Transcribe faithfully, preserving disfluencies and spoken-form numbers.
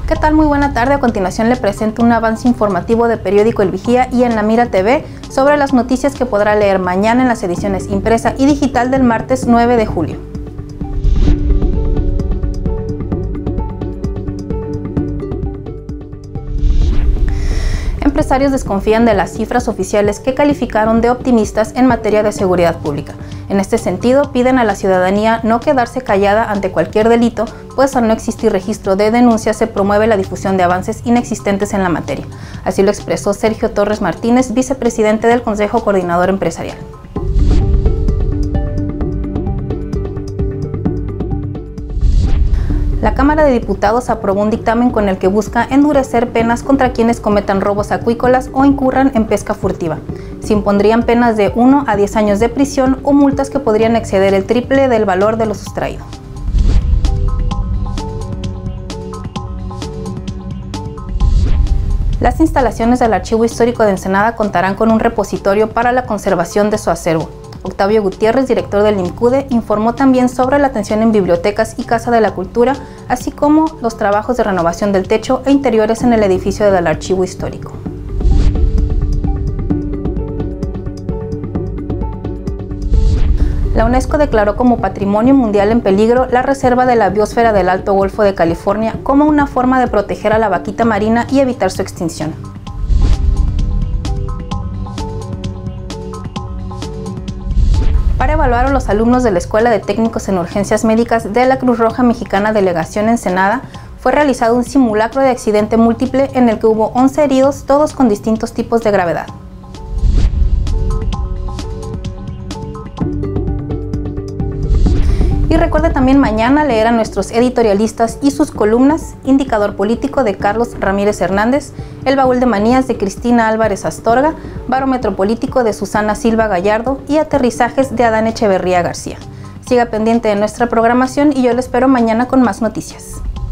¿Qué tal? Muy buena tarde. A continuación le presento un avance informativo de Periódico El Vigía y en La Mira T V sobre las noticias que podrá leer mañana en las ediciones impresa y digital del martes nueve de julio. Empresarios desconfían de las cifras oficiales que calificaron de optimistas en materia de seguridad pública. En este sentido, piden a la ciudadanía no quedarse callada ante cualquier delito, pues al no existir registro de denuncias se promueve la difusión de avances inexistentes en la materia. Así lo expresó Sergio Torres Martínez, vicepresidente del Consejo Coordinador Empresarial. La Cámara de Diputados aprobó un dictamen con el que busca endurecer penas contra quienes cometan robos acuícolas o incurran en pesca furtiva. Se impondrían penas de uno a diez años de prisión o multas que podrían exceder el triple del valor de lo sustraído. Las instalaciones del Archivo Histórico de Ensenada contarán con un repositorio para la conservación de su acervo. Octavio Gutiérrez, director del INCUDE, informó también sobre la atención en bibliotecas y Casa de la Cultura, así como los trabajos de renovación del techo e interiores en el edificio del Archivo Histórico. La UNESCO declaró como Patrimonio Mundial en peligro la Reserva de la Biosfera del Alto Golfo de California como una forma de proteger a la vaquita marina y evitar su extinción. Para evaluar a los alumnos de la Escuela de Técnicos en Urgencias Médicas de la Cruz Roja Mexicana Delegación Ensenada, fue realizado un simulacro de accidente múltiple en el que hubo once heridos, todos con distintos tipos de gravedad. Y recuerde también mañana leer a nuestros editorialistas y sus columnas: Indicador Político de Carlos Ramírez Hernández, El Baúl de Manías de Cristina Álvarez Astorga, Barómetro Político de Susana Silva Gallardo y Aterrizajes de Adán Echeverría García. Siga pendiente de nuestra programación y yo le espero mañana con más noticias.